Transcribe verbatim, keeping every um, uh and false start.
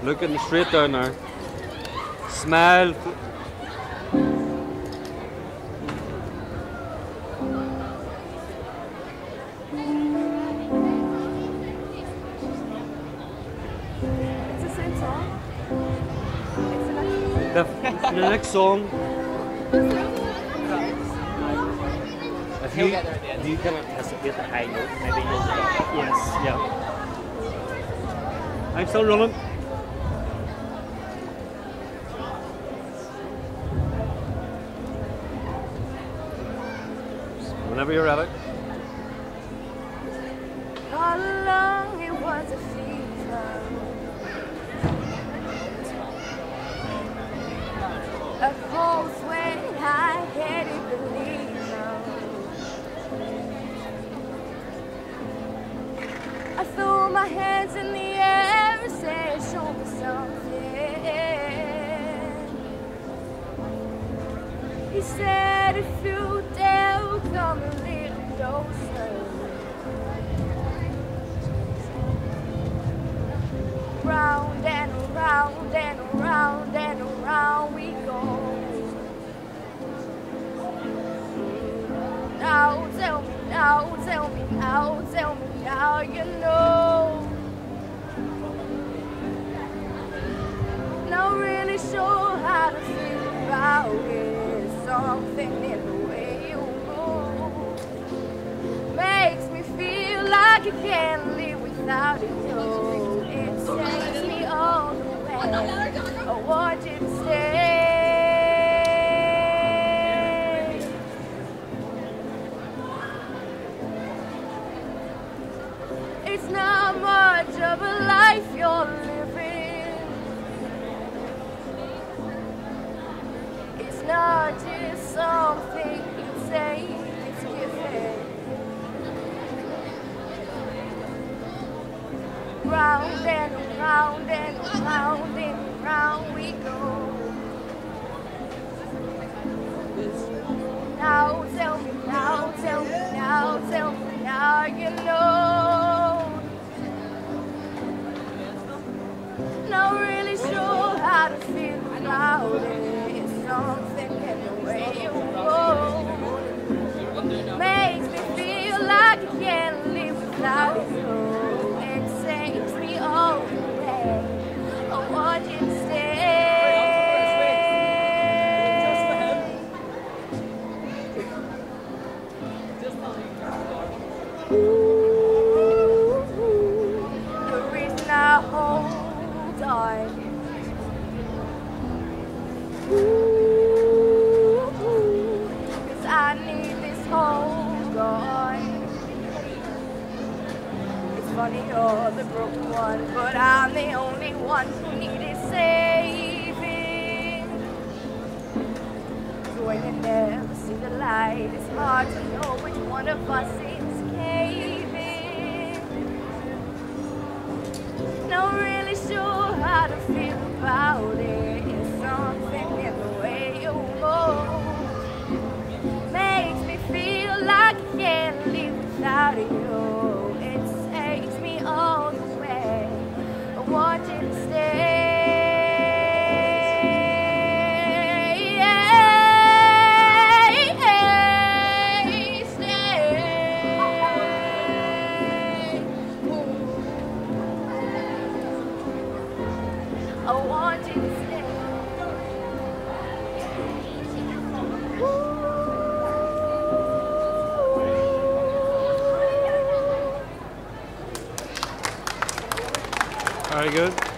Looking straight down there. Smile. It's the same song. It's the next The, the next song. If you, do you can anticipate the high note, maybe you'll get it. Yes, yeah. I'm still running. Whenever you're ready. all along it was a fever. A cold sweat I hadn't believed. I threw my hands in the air and said, show me something. He said, if you dare, come a little closer. Round and around and around and around we go. Now tell me, now tell me, now tell me, now you know. Not really sure how to feel about it. Something in the way you move makes me feel like I can't live without it. No, it takes me all the way. I want you to stay. It's not much of a life you're living. It's not just something you say, it's given. Round and around and around and around we go. Now tell me, now tell me, now tell me, now you know. Not really sure how to feel about it. It's something in the way you move makes me feel like I can't live without you. It takes me all the way. I want you to stay. Ooh, the reason I hold on. Ooh, 'cause I need this hold on. It's funny you're the broken one, but I'm the only one who needed saving. So when you never see the light, it's hard to know which one of us is caving. Not really sure how to feel about it. It's something in the way you move makes me feel like I can't live without you. It takes me all the way. I want you to stay. I want you to stay. Very good.